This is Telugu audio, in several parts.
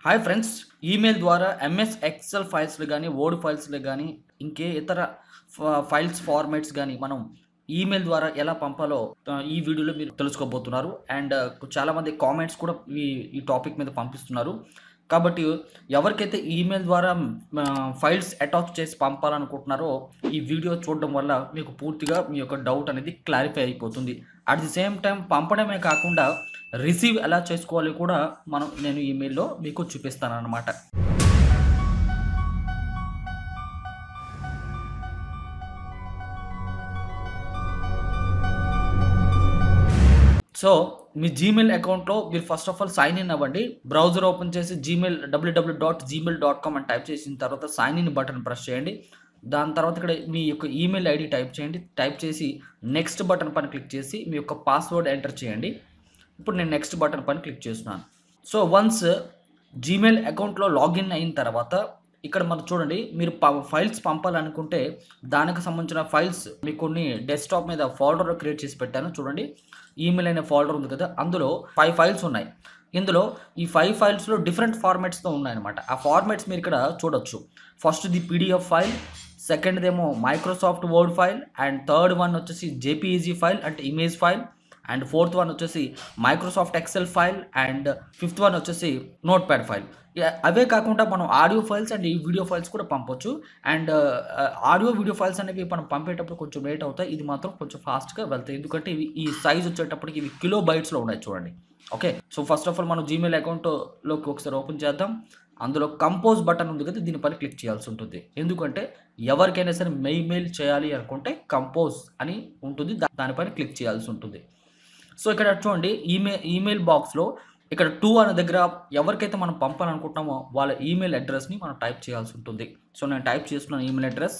హాయ్ ఫ్రెండ్స్, ఈమెయిల్ ద్వారా ఎంఎస్ ఎక్సెల్ ఫైల్స్‌లో గానీ, వర్డ్ ఫైల్స్‌లో గానీ, ఇంకే ఇతర ఫైల్స్ ఫార్మాట్స్ గానీ, మనం ఈమెయిల్ ద్వారా ఎలా పంపాలో ఈ వీడియోలో మీరు తెలుసుకోబోతున్నారు. అండ్ చాలామంది కామెంట్స్ కూడా ఈ ఈ టాపిక్ మీద పంపిస్తున్నారు. కాబట్టి ఎవరికైతే ఈమెయిల్ ద్వారా ఫైల్స్ అటాచ్ చేసి పంపాలనుకుంటున్నారో, ఈ వీడియో చూడడం వల్ల మీకు పూర్తిగా మీ యొక్క డౌట్ అనేది క్లారిఫై అయిపోతుంది. అట్ ది సేమ్ టైమ్ పంపడమే కాకుండా రిసీవ్ ఎలా చేసుకోవాలో కూడా నేను ఈమెయిల్‌లో మీకు చూపిస్తానన్నమాట. సో, మీ జీమెయిల్ అకౌంట్‌లో మీరు first of all sign in అవ్వండి. బ్రౌజర్ ఓపెన్ చేసి www.gmail.com అని టైప్ చేసిన తర్వాత సైన్ ఇన్ బటన్ ప్రెస్ చేయండి. దాని తర్వాత ఇక్కడ మీ యొక్క ఈమెయిల్ ఐడీ టైప్ చేయండి. టైప్ చేసి నెక్స్ట్ బటన్ పైన క్లిక్ చేసి మీ యొక్క పాస్వర్డ్ ఎంటర్ చేయండి. ఇప్పుడు నేను నెక్స్ట్ బటన్ పైన క్లిక్ చేస్తున్నాను. సో, వన్స్ జీమెయిల్ అకౌంట్‌లో లాగిన్ అయిన తర్వాత ఇక్కడ మనం చూడండి, మీరు ఫైల్స్ పంపాలనుకుంటే దానికి సంబంధించిన ఫైల్స్ మీకు కొన్ని డెస్క్‌టాప్ మీద ఫోల్డర్ క్రియేట్ చేసి పెట్టాను చూడండి. ఈమెయిల్ అనే ఫోల్డర్ ఉంది కదా, అందులో 5 ఫైల్స్ ఉన్నాయి. ఇందులో ఈ 5 ఫైల్స్‌లో డిఫరెంట్ ఫార్మాట్స్‌తో ఉన్నాయన్నమాట. ఆ ఫార్మాట్స్ మీరు ఇక్కడ చూడొచ్చు. ఫస్ట్‌ది పీడీఎఫ్ ఫైల్, సెకండ్‌దేమో Microsoft word file, and third one వచ్చేసి జేపీఈజీ ఫైల్ అంటే image file, and fourth one వచ్చేసి Microsoft excel file, and fifth one వచ్చేసి నోట్‌ప్యాడ్ ఫైల్. అవే కాకుండా మనం ఆడియో ఫైల్స్ అండ్ ఈ వీడియో ఫైల్స్ కూడా పంపొచ్చు. అండ్ ఆడియో వీడియో ఫైల్స్ అనేవి మనం పంపేటప్పుడు కొంచెం లేట్ అవుతాయి. ఇది మాత్రం కొంచెం ఫాస్ట్‌గా వెళ్తాయి. ఎందుకంటే ఇవి ఈ సైజ్ వచ్చేటప్పటికి ఇవి కిలో బైట్స్‌లో ఉన్నాయి చూడండి. Okay. So, first of all మనం జీమెయిల్ అకౌంట్‌లోకి ఒకసారి ఓపెన్ చేద్దాం. అందులో కంపోజ్ బటన్ ఉంది కదా, దీనిపైన క్లిక్ చేయాల్సి ఉంటుంది. ఎందుకంటే ఎవరికైనా సరే మెయిల్ చేయాలి అనుకుంటే కంపోజ్ అని ఉంటుంది. దానిపైన క్లిక్ చేయాల్సి ఉంటుంది. సో, ఇక్కడ చూడండి, ఈమెయిల్ బాక్స్‌లో ఇక్కడ 2 అనే దగ్గర ఎవరికైతే మనం పంపాలనుకుంటున్నామో వాళ్ళ ఈమెయిల్ అడ్రెస్‌ని మనం టైప్ చేయాల్సి ఉంటుంది. సో, నేను టైప్ చేస్తున్నాను ఈమెయిల్ అడ్రెస్.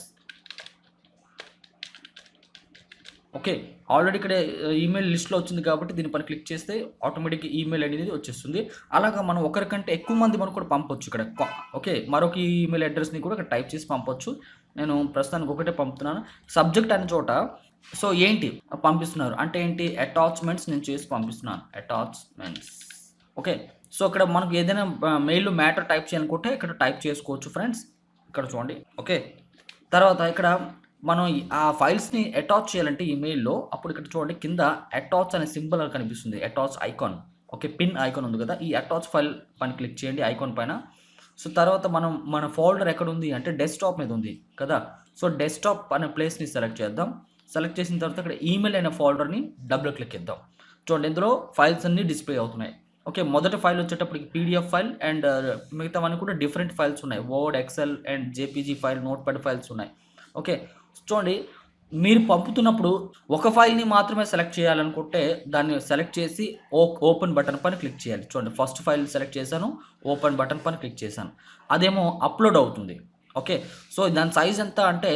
ఓకే. ఆల్రెడీ ఇక్కడ ఈమెయిల్ లిస్ట్‌లో వచ్చింది కాబట్టి దీనిపైన క్లిక్ చేస్తే ఆటోమేటిక్‌గా ఈమెయిల్ అనేది వచ్చేస్తుంది. అలాగా మనం ఒకరికంటే ఎక్కువ మంది మనం కూడా పంపొచ్చు ఇక్కడ. ఓకే. మరొక ఈమెయిల్ అడ్రెస్‌ని కూడా ఇక్కడ టైప్ చేసి పంపొచ్చు. నేను ప్రస్తుతానికి ఒకటే పంపుతున్నాను. సబ్జెక్ట్ అనే చోట సో, ఏంటి పంపిస్తున్నారు అంటే ఏంటి, అటాచ్‌మెంట్స్ నేను చేసి పంపిస్తున్నాను. అటాచ్‌మెంట్స్. ఓకే. సో, ఇక్కడ మనకు ఏదైనా మెయిల్‌లో మ్యాటర్ టైప్ చేయాలనుకుంటే ఇక్కడ టైప్ చేసుకోవచ్చు ఫ్రెండ్స్. ఇక్కడ చూడండి. ఓకే. తర్వాత ఇక్కడ మనం ఆ ఫైల్స్‌ని అటాచ్ చేయాలంటే ఈమెయిల్‌లో అప్పుడు ఇక్కడ చూడండి, కింద అటాచ్ అనే సింబల్ కనిపిస్తుంది. Attach icon. Okay. Pin icon ఉంది కదా, ఈ అటాచ్ ఫైల్ పైన క్లిక్ చేయండి ఐకాన్ పైన. సో, తర్వాత మన ఫోల్డర్ ఎక్కడుంది అంటే డెస్క్‌టాప్ మీద ఉంది కదా. సో, డెస్క్‌టాప్ అనే ప్లేస్‌ని సెలెక్ట్ చేద్దాం. సెలెక్ట్ చేసిన తర్వాత ఇక్కడ ఈమెయిల్ అనే ఫోల్డర్‌ని డబుల్ క్లిక్ ఇద్దాం. చూడండి, ఇందులో ఫైల్స్ అన్నీ డిస్‌ప్లే అవుతున్నాయి. ఓకే. మొదటి ఫైల్ వచ్చేటప్పటికి పీడీఎఫ్ ఫైల్, అండ్ మిగతావన్నీ కూడా డిఫరెంట్ ఫైల్స్ ఉన్నాయి. Word, excel and JPG file, notepad files ఉన్నాయి. ఓకే. చూడండి, మీరు పంపుతున్నప్పుడు ఒక ఫైల్‌ని మాత్రమే సెలెక్ట్ చేయాలనుకుంటే దాన్ని సెలెక్ట్ చేసి ఓపెన్ బటన్ పైన క్లిక్ చేయాలి. చూడండి, ఫస్ట్ ఫైల్ సెలెక్ట్ చేశాను, ఓపెన్ బటన్ పైన క్లిక్ చేశాను. అదేమో అప్‌లోడ్ అవుతుంది. ఓకే. సో, దాని సైజ్ ఎంత అంటే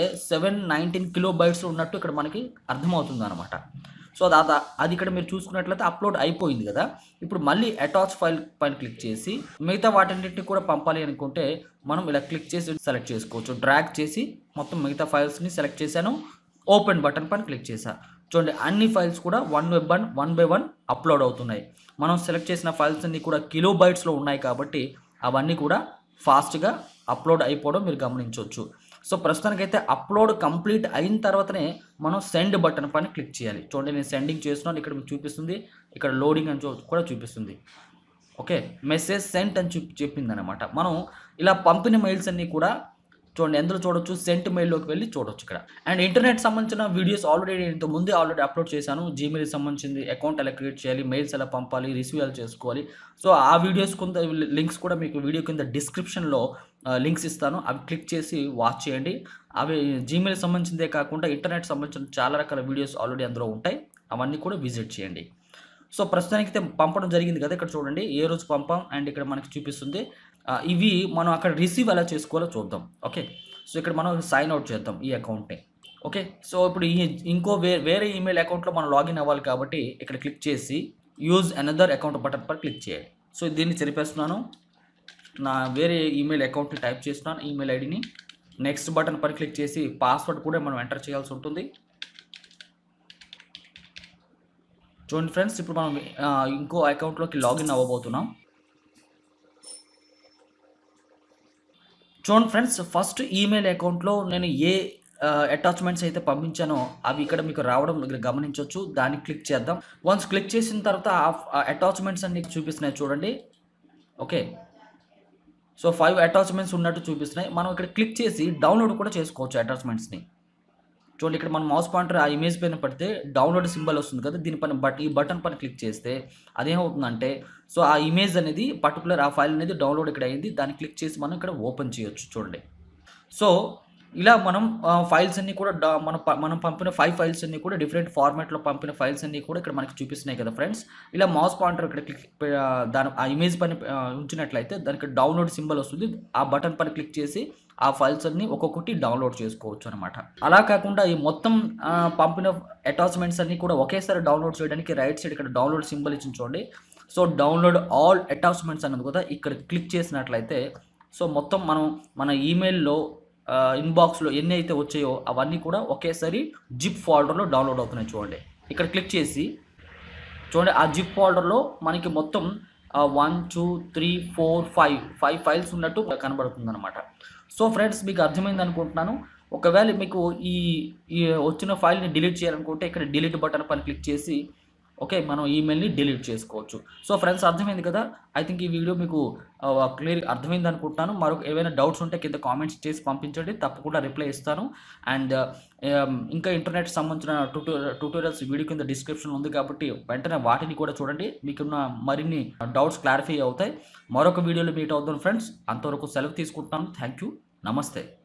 719 కిలో బైట్స్ ఉన్నట్టు ఇక్కడ మనకి అర్థమవుతుందన్నమాట. సో, అది ఇక్కడ మీరు చూసుకున్నట్లయితే అప్‌లోడ్ అయిపోయింది కదా. ఇప్పుడు మళ్ళీ అటాచ్ ఫైల్ పైన క్లిక్ చేసి మిగతా వాటన్నిటిని కూడా పంపాలి అనుకుంటే మనం ఇలా క్లిక్ చేసి సెలెక్ట్ చేసుకోవచ్చు. డ్రాగ్ చేసి మొత్తం మిగతా ఫైల్స్‌ని సెలెక్ట్ చేశాను. ఓపెన్ బటన్ పైన క్లిక్ చేశా. చూడండి, అన్ని ఫైల్స్ కూడా వన్ బై వన్ అప్‌లోడ్ అవుతున్నాయి. మనం సెలెక్ట్ చేసిన ఫైల్స్ అన్నీ కూడా కిలో బైట్స్‌లో ఉన్నాయి కాబట్టి అవన్నీ కూడా ఫాస్ట్‌గా అప్‌లోడ్ అయిపోవడం మీరు గమనించొచ్చు. సో, ప్రస్తుతానికైతే అప్‌లోడ్ కంప్లీట్ అయిన తర్వాతనే మనం సెండ్ బటన్ పైన క్లిక్ చేయాలి. చూడండి, నేను సెండింగ్ చేస్తున్నాను. ఇక్కడ మీకు చూపిస్తుంది. ఇక్కడ లోడింగ్ అని కూడా చూపిస్తుంది. ఓకే. మెసేజ్ సెంట్ అని చెప్పిందనమాట. మనం ఇలా పంపిన మెయిల్స్ అన్నీ కూడా చూడండి, ఎందులో చూడొచ్చు, సెంట్ మెయిల్‌లోకి వెళ్ళి చూడొచ్చు ఇక్కడ. అండ్ ఇంటర్నెట్ సంబంధించిన వీడియోస్ ఆల్రెడీ ఇంతకుముందే అప్‌లోడ్ చేశాను. జీమెయిల్‌కి సంబంధించింది, అకౌంట్ ఎలా క్రియేట్ చేయాలి, మెయిల్స్ ఎలా పంపాలి, రిసీవ్ ఎలా చేసుకోవాలి. సో, ఆ వీడియోస్ లింక్స్ కూడా మీకు వీడియో కింద డిస్క్రిప్షన్‌లో లింక్స్ ఇస్తాను. అవి క్లిక్ చేసి వాచ్ చేయండి. అవి జీమెయిల్‌కి సంబంధించిందే కాకుండా ఇంటర్నెట్ సంబంధించిన చాలా రకాల వీడియోస్ ఆల్రెడీ అందులో ఉంటాయి. అవన్నీ కూడా విజిట్ చేయండి. సో, ప్రస్తుతానికైతే పంపడం జరిగింది కదా. ఇక్కడ చూడండి, ఏ రోజు పంపాం అండ్ ఇక్కడ మనకి చూపిస్తుంది. ఇవి మనం అక్కడ రిసీవ్ ఎలా చేసుకోవాలో చూద్దాం. ఓకే. సో, ఇక్కడ మనం సైన్ అవుట్ చేద్దాం ఈ అకౌంట్‌ని. ఓకే. సో, ఇప్పుడు ఇంకో వేరే ఈమెయిల్ అకౌంట్‌లో మనం లాగిన్ అవ్వాలి కాబట్టి ఇక్కడ క్లిక్ చేసి యూజ్ అనదర్ అకౌంట్ బటన్ పై క్లిక్ చేయాలి. సో, దీన్ని చెరిపేస్తున్నాను. నా వేరే ఈమెయిల్ అకౌంట్‌ని టైప్ చేస్తున్నాను, ఈమెయిల్ ఐడీని. నెక్స్ట్ బటన్ పై క్లిక్ చేసి పాస్వర్డ్ కూడా మనం ఎంటర్ చేయాల్సి ఉంటుంది. చూడండి ఫ్రెండ్స్, ఇప్పుడు మనం ఇంకో అకౌంట్‌లోకి లాగిన్ అవ్వబోతున్నాం. చూడండి ఫ్రెండ్స్, ఫస్ట్ ఈమెయిల్ అకౌంట్‌లో నేను ఏ అటాచ్‌మెంట్స్ అయితే పంపించానో అవి ఇక్కడ మీకు రావడం మీరు గమనించొచ్చు. దాన్ని క్లిక్ చేద్దాం. వన్స్ క్లిక్ చేసిన తర్వాత అటాచ్‌మెంట్స్ అన్నీ చూపిస్తున్నాయి చూడండి. ఓకే. సో, 5 అటాచ్‌మెంట్స్ ఉన్నట్టు చూపిస్తున్నాయి. మనం ఇక్కడ క్లిక్ చేసి డౌన్‌లోడ్ కూడా చేసుకోవచ్చు అటాచ్‌మెంట్స్‌ని. చూడండి, ఇక్కడ మన మౌస్ పాయింటర్ ఆ ఇమేజ్ పైన పడితే డౌన్‌లోడ్ సింబల్ వస్తుంది కదా! దీని పైన ఈ బటన్ పైన క్లిక్ చేస్తే అదేమవుతుందంటే, సో, ఆ ఇమేజ్ అనేది పర్టిక్యులర్ ఆ ఫైల్ అనేది డౌన్‌లోడ్ ఇక్కడ అయింది. దాన్ని క్లిక్ చేసి మనం ఇక్కడ ఓపెన్ చేయొచ్చు చూడండి. సో, ఇలా మనం ఫైల్స్ అన్నీ కూడా మనం పంపిన 5 ఫైల్స్ అన్నీ కూడా డిఫరెంట్ ఫార్మాట్‌లో పంపిన ఫైల్స్ అన్నీ కూడా ఇక్కడ మనకి చూపిస్తున్నాయి కదా ఫ్రెండ్స్. ఇలా మౌస్ పాయింటర్ ఇక్కడ దాని ఆ ఇమేజ్ పైన ఉంచినట్లయితే దానికి డౌన్‌లోడ్ సింబల్ వస్తుంది. ఆ బటన్ పైన క్లిక్ చేసి ఆ ఫైల్స్ అన్నీ ఒక్కొక్కటి డౌన్‌లోడ్ చేసుకోవచ్చనమాట. అలా కాకుండా ఈ మొత్తం పంపిన అటాచ్‌మెంట్స్ అన్నీ కూడా ఒకేసారి డౌన్‌లోడ్ చేయడానికి రైట్ సైడ్ ఇక్కడ డౌన్‌లోడ్ సింబల్ ఇచ్చింది చూడండి. సో, డౌన్‌లోడ్ ఆల్ అటాచ్‌మెంట్స్ అన్నది కూడా ఇక్కడ క్లిక్ చేసినట్లయితే, సో, మొత్తం మనం మన ఈమెయిల్‌లో ఇన్‌బాక్స్‌లో ఎన్నైతే వచ్చాయో అవన్నీ కూడా ఒకేసారి జిప్ ఫోల్డర్‌లో డౌన్‌లోడ్ అవుతున్నాయి చూడండి. ఇక్కడ క్లిక్ చేసి చూడండి, ఆ జిప్ ఫోల్డర్‌లో మనకి మొత్తం 1, 2, 3, 4, 5 ఫైల్స్ ఉన్నట్టు కనబడుతుందనమాట. సో, ఫ్రెండ్స్, మీకు అర్థమైందనుకుంటున్నాను. ఒకవేళ మీకు ఈ ఈ వచ్చిన ఫైల్‌ని డిలీట్ చేయాలనుకుంటే ఇక్కడ డిలీట్ బటన్ పైన క్లిక్ చేసి ఓకే, మనం ఈమెయిల్‌ని డిలీట్ చేసుకోవచ్చు. సో, ఫ్రెండ్స్, అర్థమైంది కదా! ఐ థింక్ ఈ వీడియో మీకు క్లియర్‌గా అర్థమైందనుకుంటున్నాను. ఏవైనా డౌట్స్ ఉంటే కింద కామెంట్స్ చేసి పంపించండి. తప్పకుండా రిప్లై ఇస్తాను. అండ్ ఇంకా ఇంటర్నెట్‌కి సంబంధించిన ట్యుటోరియల్స్ వీడియో కింద డిస్క్రిప్షన్‌లో ఉంది కాబట్టి వెంటనే వాటిని కూడా చూడండి. మీకున్న మరిన్ని డౌట్స్ క్లారిఫై అవుతాయి. మరొక వీడియోలో మీట్ అవుదాం ఫ్రెండ్స్. అంతవరకు సెలవు తీసుకుంటున్నాను. Thank you. నమస్తే.